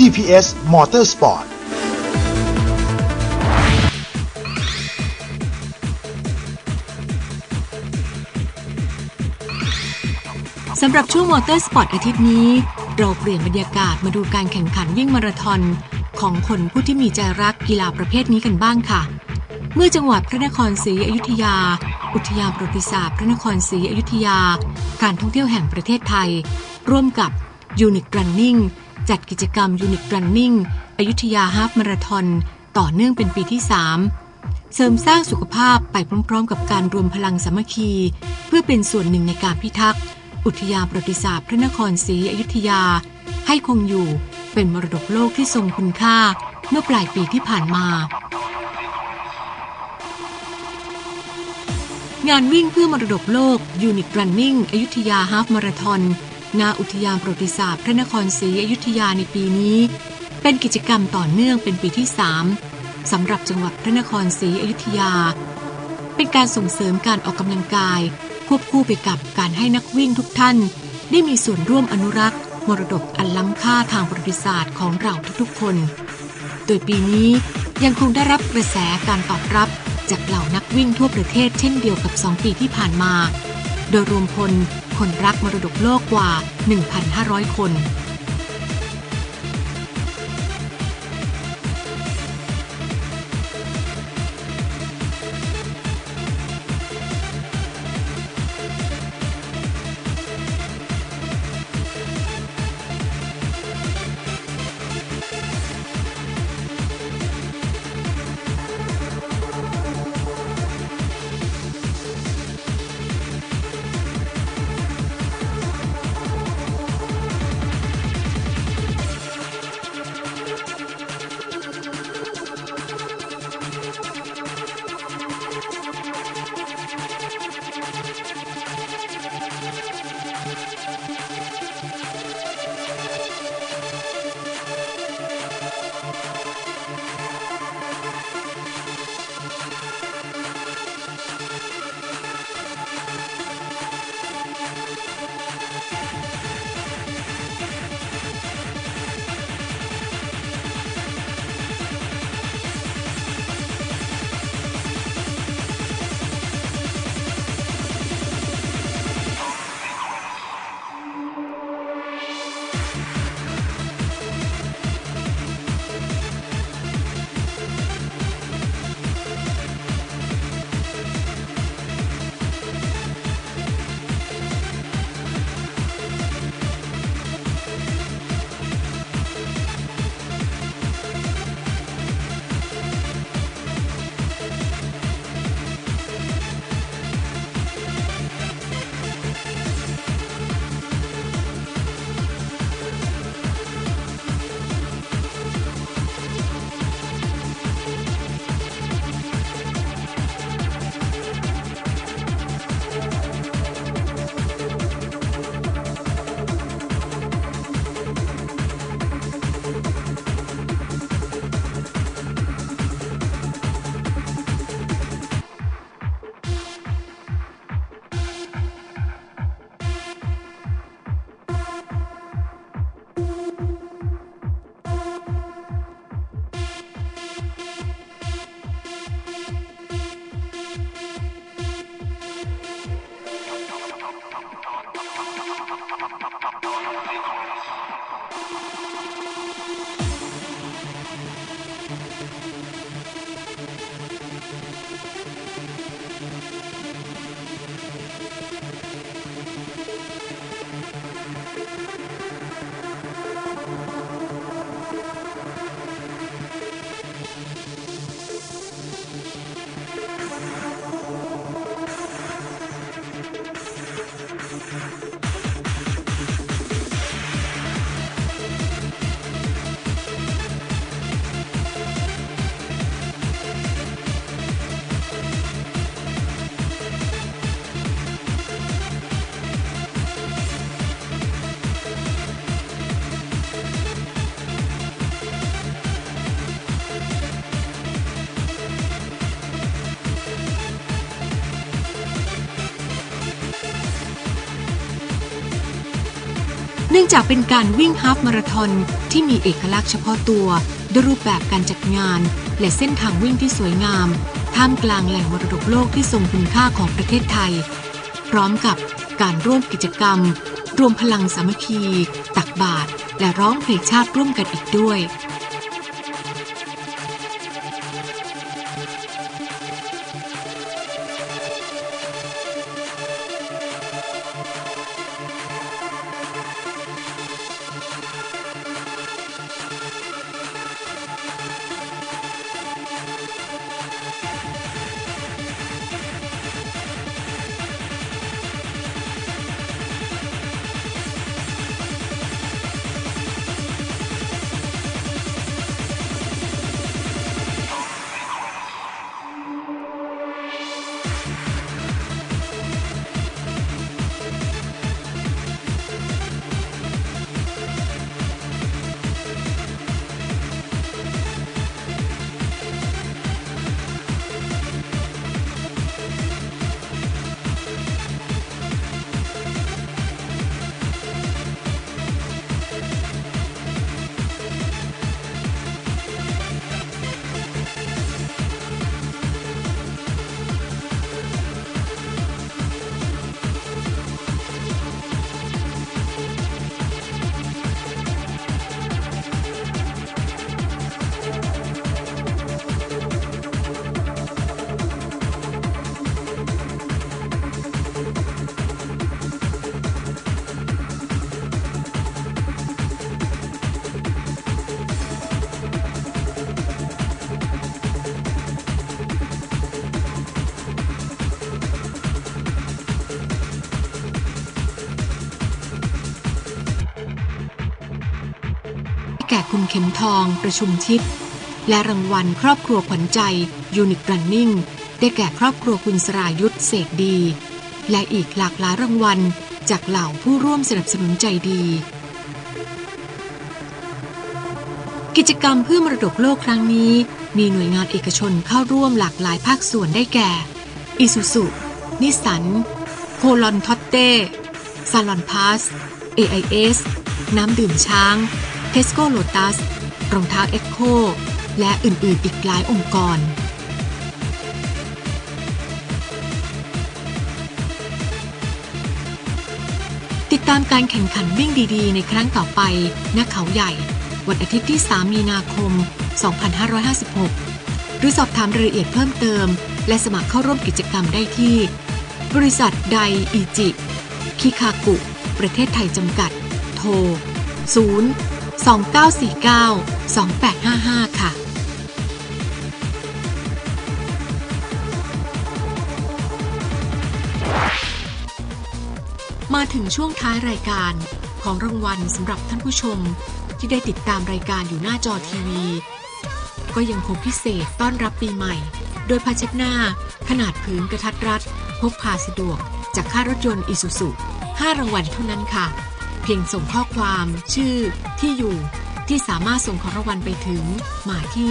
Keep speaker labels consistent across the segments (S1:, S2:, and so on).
S1: TPS Motorsport
S2: สำหรับช่วงมอเตอร์สปอร์ตอาทิตย์นี้เราเปลี่ยนบรรยากาศมาดูการแข่งขันวิ่งมาราธอนของคนผู้ที่มีใจรักกีฬาประเภทนี้กันบ้างค่ะเมื่อจังหวัดพระนครศรีอยุธยาอุทยานประวัติศาสตร์พระนครศรีอยุธยาการท่องเที่ยวแห่งประเทศไทยร่วมกับ Unique Running จัดกิจกรรม Unique Running อยุธยาฮาล์ฟมาราธอนต่อเนื่องเป็นปีที่ 3เสริมสร้างสุขภาพไปพร้อมๆกับการรวมพลังสามัคคีเพื่อเป็นส่วนหนึ่งในการพิทักษ์อุทยานประวัติศาสตร์พระนครศรีอยุธยาให้คงอยู่เป็นมรดกโลกที่ทรงคุณค่าเมื่อปลายปีที่ผ่านมางานวิ่งเพื่อมรดกโลก Unique Running อยุธยาฮาล์ฟมาราธอนณอุทยานประวัติศาสตร์พระนครศรีอยุธยาในปีนี้เป็นกิจกรรมต่อเนื่องเป็นปีที่ 3สำหรับจังหวัดพระนครศรีอยุธยาเป็นการส่งเสริมการออกกำลังกายควบคู่ไปกับการให้นักวิ่งทุกท่านได้มีส่วนร่วมอนุรักษ์มรดกอันล้ำค่าทางประวัติศาสตร์ของเราทุกๆคนโดยปีนี้ยังคงได้รับกระแสการตอบรับจากเหล่านักวิ่งทั่วประเทศเช่นเดียวกับ2 ปีที่ผ่านมาโดยรวมพลคนรักมรดกโลกกว่า 1,500 คนนื่องจากเป็นการวิ่งฮาล์ฟมาราธอนที่มีเอกลักษณ์เฉพาะตัวด้วยรูปแบบการจัดงานและเส้นทางวิ่งที่สวยงามท่ามกลางแหล่งมรดกโลกที่ทรงคุณค่าของประเทศไทยพร้อมกับการร่วมกิจกรรมรวมพลังสามัคคีตักบาตรและร้องเพลงชาติร่วมกันอีกด้วยแก่คุณเข็มทองประชุมชิดและรางวัลครอบครัวขวัญใจยูนิครันนิ่งได้แก่ครอบครัวคุณสรายุทธเสกดีและอีกหลากหลายรางวัลจากเหล่าผู้ร่วมสนับสนุนใจดีกิจกรรมเพื่อมรดกโลกครั้งนี้มีหน่วยงานเอกชนเข้าร่วมหลากหลายภาคส่วนได้แก่อิซูซุนิสสันโคลอนทอตเต้ซาลอนพาส AIS น้ำดื่มช้างเทสโก้โลตัสรองเท้าเอ็กโคและอื่นๆอีกหลายองค์กรติดตามการแข่งขันวิ่งดีๆในครั้งต่อไปณเขาใหญ่วันอาทิตย์ที่3 มีนาคม 2556 หรือสอบถามรายละเอียดเพิ่มเติมและสมัครเข้าร่วมกิจกรรมได้ที่บริษัทไดอีจิคิคากุประเทศไทยจำกัดโทร 029492855 ค่ะมาถึงช่วงท้ายรายการของรางวัลสำหรับท่านผู้ชมที่ได้ติดตามรายการอยู่หน้าจอทีวีก็ยังคงพิเศษต้อนรับปีใหม่โดยผ้าเช็ดหน้าขนาดผืนกระทัดรัดพกพาสะดวกจากค่ายรถยนต์อิซูซุ5 รางวัลเท่านั้นค่ะเพียงส่งข้อความชื่อที่อยู่ที่สามารถส่งของรางวัลไปถึงมาที่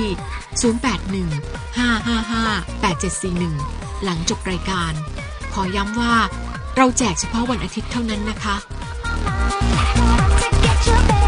S2: 0815558741 หลังจบรายการขอย้ำว่าเราแจกเฉพาะวันอาทิตย์เท่านั้นนะคะ